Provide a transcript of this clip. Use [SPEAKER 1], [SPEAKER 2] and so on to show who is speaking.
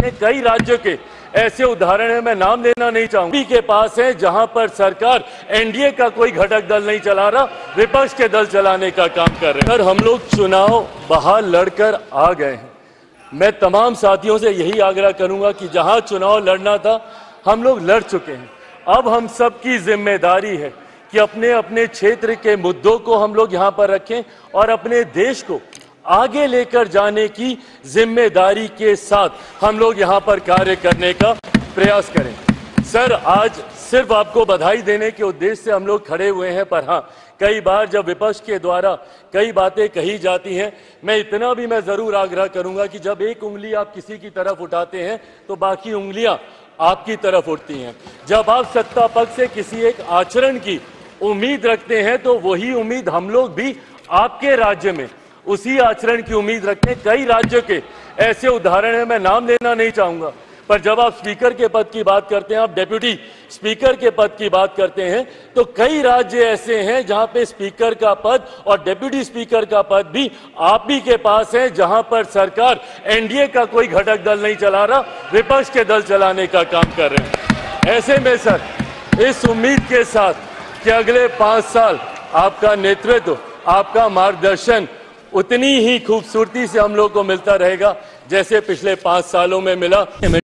[SPEAKER 1] कई राज्यों के ऐसे उदाहरण है, मैं नाम लेना नहीं चाहूंगा, के पास है जहां पर सरकार एनडीए का कोई घटक दल नहीं चला रहा, विपक्ष के दल चलाने का काम कर रहे हैं। अगर हम लोग चुनाव बाहर लड़कर आ गए हैं, मैं तमाम साथियों से यही आग्रह करूंगा कि जहां चुनाव लड़ना था हम लोग लड़ चुके हैं। अब हम सबकी जिम्मेदारी है कि अपने अपने क्षेत्र के मुद्दों को हम लोग यहां पर रखें और अपने देश को आगे लेकर जाने की जिम्मेदारी के साथ हम लोग यहां पर कार्य करने का प्रयास करें। सर, आज सिर्फ आपको बधाई देने के उद्देश्य से हम लोग खड़े हुए हैं, पर हाँ, कई बार जब विपक्ष के द्वारा कई बातें कही जाती हैं, मैं इतना भी मैं जरूर आग्रह करूंगा कि जब एक उंगली आप किसी की तरफ उठाते हैं तो बाकी उंगलियां आपकी तरफ उठती हैं। जब आप सत्ता पक्ष से किसी एक आचरण की उम्मीद रखते हैं तो वही उम्मीद हम लोग भी आपके राज्य में उसी आचरण की उम्मीद रखते हैं। कई राज्यों के ऐसे उदाहरण है, मैं नाम लेना नहीं चाहूंगा, पर जब आप स्पीकर के पद की बात करते हैं, आप डेप्यूटी स्पीकर के पद की बात करते हैं, तो कई राज्य ऐसे हैं जहां पे स्पीकर का पद और डेप्यूटी स्पीकर का पद भी आप ही के पास है, जहां पर सरकार एनडीए का कोई घटक दल नहीं चला रहा, विपक्ष के दल चलाने का काम कर रहे हैं। ऐसे में सर, इस उम्मीद के साथ कि अगले 5 साल आपका नेतृत्व, आपका मार्गदर्शन उतनी ही खूबसूरती से हम लोग को मिलता रहेगा जैसे पिछले 5 सालों में मिला।